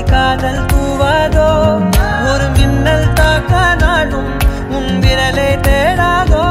காதல் தூவாதோ ஒரு மின்னல் தாக்க நாடும் உன் விரலை தேடாதோ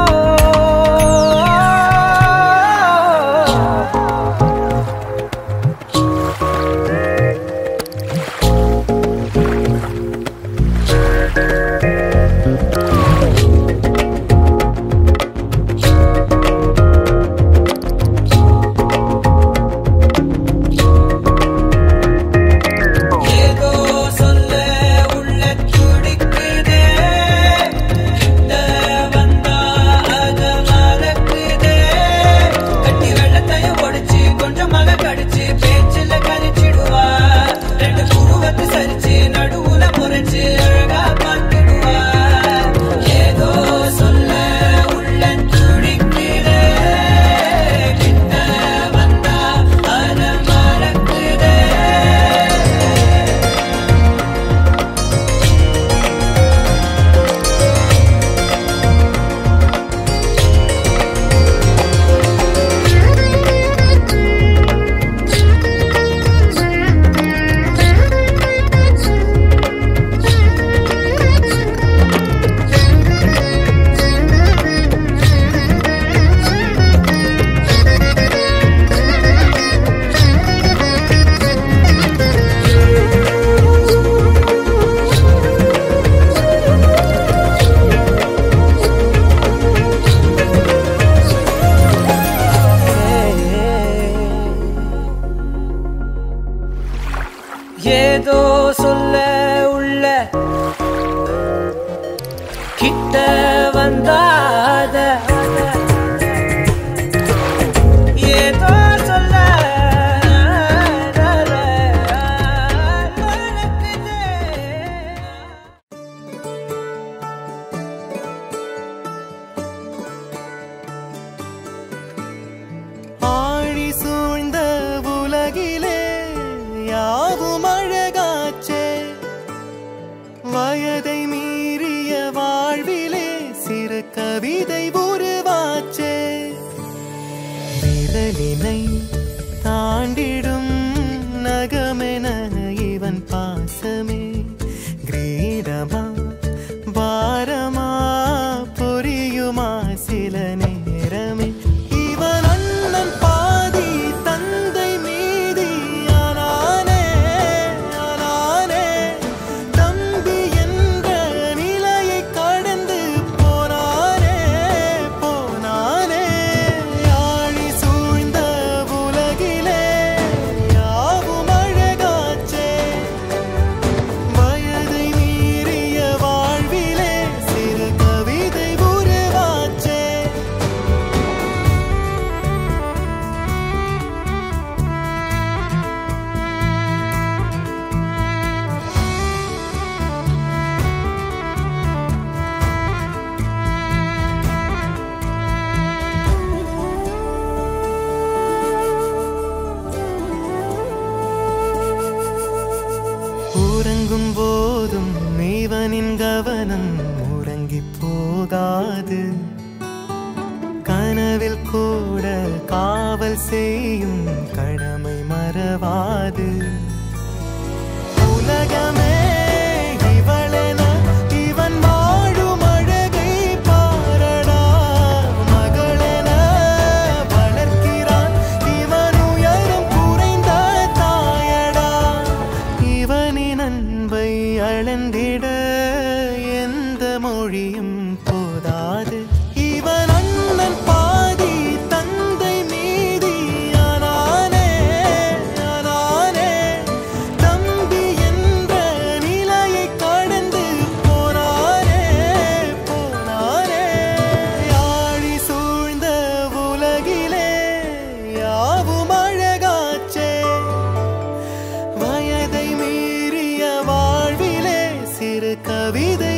ஏதோ சொல்ல உள்ள கிட்ட வந்தாத ஏதோ சொல்ல ஆழி சூழ்ந்த உலகிலே யாவும் அழகாச்சே வயதை மீறிய வாழ்விலே சிறு கவிதை உருவாச்சே விரலினை தாண்டிடும் நகமென இவன் பாசமே கிரீடமா பாரமா புரியுமா சில நேரமே இவன் அண்ணன் பாதி தந்தை மீதி ஆனானே ஆனானே தம்பி என்ற நிலையை கடந்து போனானே போனானே ஆழி சூழ்ந்த உலகிலே யாவும் அழகாச்சே வயதை மீறிய வாழ்விலே சிறு கவிதை உருவாச்சே உறங்கும் போதும் இவனின் கவனம் உறங்கி போகாது கனவில் கூட காவல் செய்யும் கடமை மறவாது உலகமே இவளென இவன் வாழும் அழகை பாரடா மகளென வளர்க்கிறான் இவன் உயரம் குறைந்த தாயடா இவனின் அன்பை அளந்திட எந்த மொழியும் போதாது இவன் அண்ணன் பாதி தந்தை மீதி ஆனானே ஆனானே தம்பி என்ற நிலையை கடந்து போனானே போனானே ஆழி சூழ்ந்த உலகிலே யாவும் அழகாச்சே வயதை மீறிய வாழ்விலே சிறு கவிதை